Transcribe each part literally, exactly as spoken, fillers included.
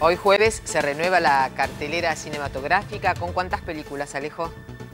Hoy jueves se renueva la cartelera cinematográfica. ¿Con cuántas películas, Alejo?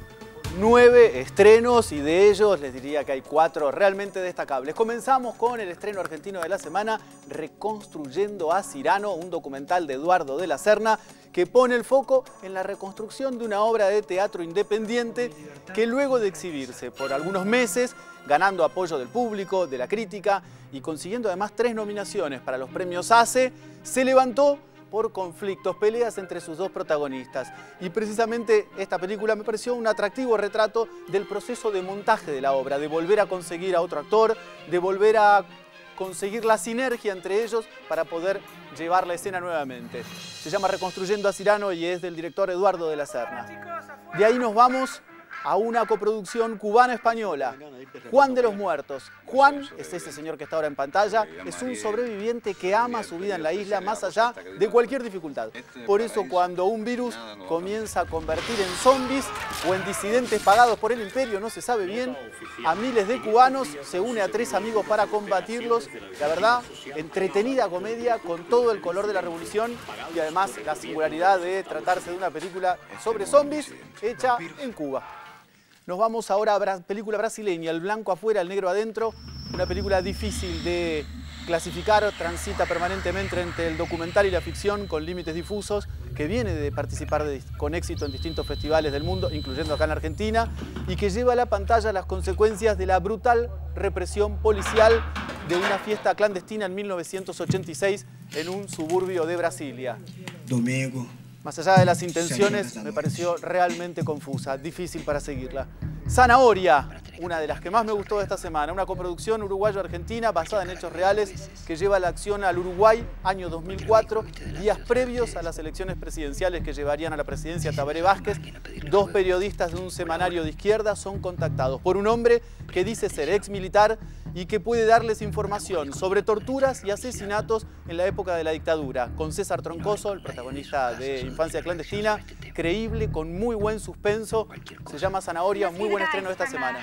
Nueve estrenos, y de ellos les diría que hay cuatro realmente destacables. Comenzamos con el estreno argentino de la semana, Reconstruyendo a Cyrano, un documental de Eduardo de la Serna que pone el foco en la reconstrucción de una obra de teatro independiente que luego de exhibirse por algunos meses, ganando apoyo del público, de la crítica y consiguiendo además tres nominaciones para los premios ACE, se levantó por conflictos, peleas entre sus dos protagonistas. Y precisamente esta película me pareció un atractivo retrato del proceso de montaje de la obra, de volver a conseguir a otro actor, de volver a conseguir la sinergia entre ellos para poder llevar la escena nuevamente. Se llama Reconstruyendo a Cyrano y es del director Eduardo de la Serna. De ahí nos vamos a una coproducción cubana-española, Juan de los Muertos. Juan es ese señor que está ahora en pantalla, es un sobreviviente que ama su vida en la isla más allá de cualquier dificultad. Por eso cuando un virus comienza a convertir en zombies o en disidentes pagados por el imperio, no se sabe bien, a miles de cubanos se une a tres amigos para combatirlos. La verdad, entretenida comedia con todo el color de la revolución y además la singularidad de tratarse de una película sobre zombies hecha en Cuba. Nos vamos ahora a la película brasileña, El blanco afuera, el negro adentro. Una película difícil de clasificar, transita permanentemente entre el documental y la ficción con límites difusos, que viene de participar de, con éxito en distintos festivales del mundo, incluyendo acá en Argentina, y que lleva a la pantalla las consecuencias de la brutal represión policial de una fiesta clandestina en mil novecientos ochenta y seis en un suburbio de Brasilia. Domingo. Más allá de las intenciones, me pareció realmente confusa, difícil para seguirla. Zanahoria, una de las que más me gustó de esta semana, una coproducción uruguayo-argentina basada en hechos reales que lleva la acción al Uruguay, año dos mil cuatro, días previos a las elecciones presidenciales que llevarían a la presidencia Tabaré Vázquez. Dos periodistas de un semanario de izquierda son contactados por un hombre que dice ser ex militar y que puede darles información sobre torturas y asesinatos en la época de la dictadura, con César Troncoso, el protagonista de Infancia Clandestina, creíble, con muy buen suspenso. Se llama Zanahoria, muy buen estreno de esta semana.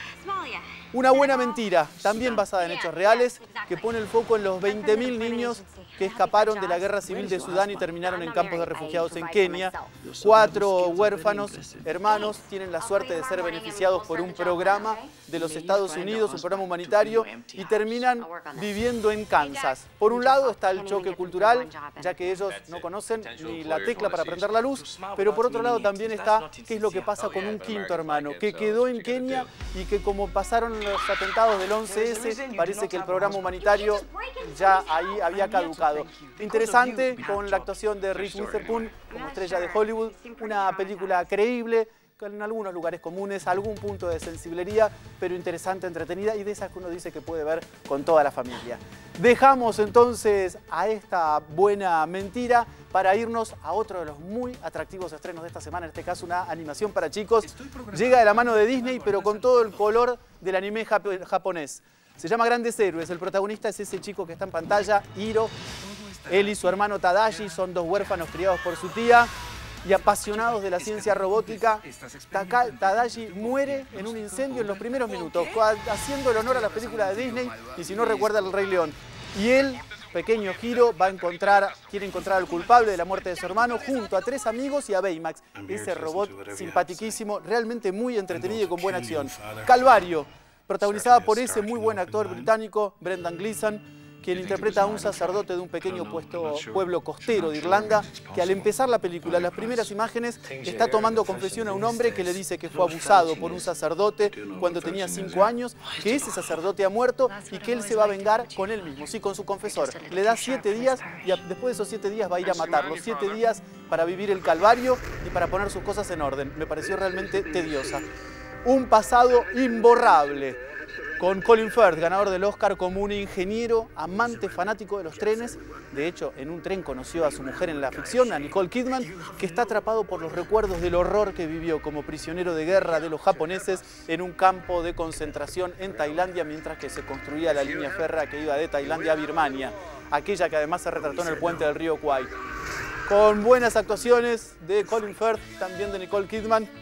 Una buena mentira, también basada en hechos reales, que pone el foco en los veinte mil niños que escaparon de la guerra civil de Sudán y terminaron en campos de refugiados en Kenia. Cuatro huérfanos, hermanos, tienen la suerte de ser beneficiados por un programa de los Estados Unidos, un programa humanitario, y terminan viviendo en Kansas. Por un lado está el choque cultural, ya que ellos no conocen ni la tecla para prender la luz, pero por otro lado también está qué es lo que pasa con un quinto hermano, que quedó en Kenia y que como pasaron los atentados del once ese, parece que el programa humanitario ya ahí había caducado. Interesante, con la actuación de Reese Witherspoon como estrella de Hollywood, una película creíble, en algunos lugares comunes, algún punto de sensiblería, pero interesante, entretenida y de esas que uno dice que puede ver con toda la familia. Dejamos entonces a esta buena mentira para irnos a otro de los muy atractivos estrenos de esta semana, en este caso una animación para chicos. Llega de la mano de Disney, pero con todo el color del anime jap- japonés. Se llama Grandes Héroes, el protagonista es ese chico que está en pantalla, Hiro. Él y su hermano Tadashi son dos huérfanos criados por su tía y apasionados de la ciencia robótica. Taka, Tadashi muere en un incendio en los primeros minutos, haciendo el honor a la película de Disney y si no recuerda El Rey León. Y él, pequeño Hiro, va a encontrar, quiere encontrar al culpable de la muerte de su hermano junto a tres amigos y a Baymax, ese robot simpaticísimo, realmente muy entretenido y con buena acción. Calvario, protagonizada por ese muy buen actor británico, Brendan Gleeson, quien interpreta a un sacerdote de un pequeño puesto, pueblo costero de Irlanda, que al empezar la película, las primeras imágenes, está tomando confesión a un hombre que le dice que fue abusado por un sacerdote cuando tenía cinco años, que ese sacerdote ha muerto y que él se va a vengar con él mismo, sí, con su confesor. Le da siete días y después de esos siete días va a ir a matarlo. Siete días para vivir el calvario y para poner sus cosas en orden. Me pareció realmente tediosa. Un pasado imborrable, con Colin Firth, ganador del Oscar como un ingeniero, amante, fanático de los trenes. De hecho, en un tren conoció a su mujer en la ficción, a Nicole Kidman, que está atrapado por los recuerdos del horror que vivió como prisionero de guerra de los japoneses en un campo de concentración en Tailandia, mientras que se construía la línea férrea que iba de Tailandia a Birmania, aquella que además se retrató en el puente del río Kwai. Con buenas actuaciones de Colin Firth, también de Nicole Kidman.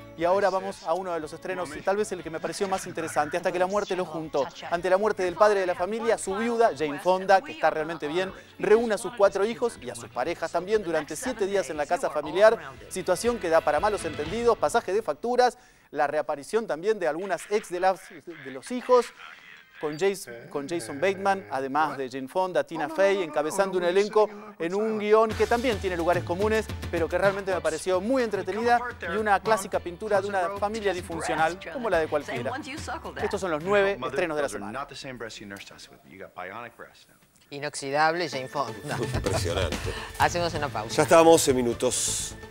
Y ahora vamos a uno de los estrenos, y tal vez el que me pareció más interesante, Hasta que la muerte los juntó. Ante la muerte del padre de la familia, su viuda, Jane Fonda, que está realmente bien, reúne a sus cuatro hijos y a sus parejas también durante siete días en la casa familiar, situación que da para malos entendidos, pasaje de facturas, la reaparición también de algunas ex de, las, de los hijos, con Jason, con Jason Bateman, además de Jane Fonda, Tina Fey, encabezando un elenco en un guión que también tiene lugares comunes, pero que realmente me pareció muy entretenida y una clásica pintura de una familia disfuncional, como la de cualquiera. Estos son los nueve estrenos de la semana. Inoxidable Jane Fonda. Impresionante. Hacemos una pausa. Ya estamos en minutos.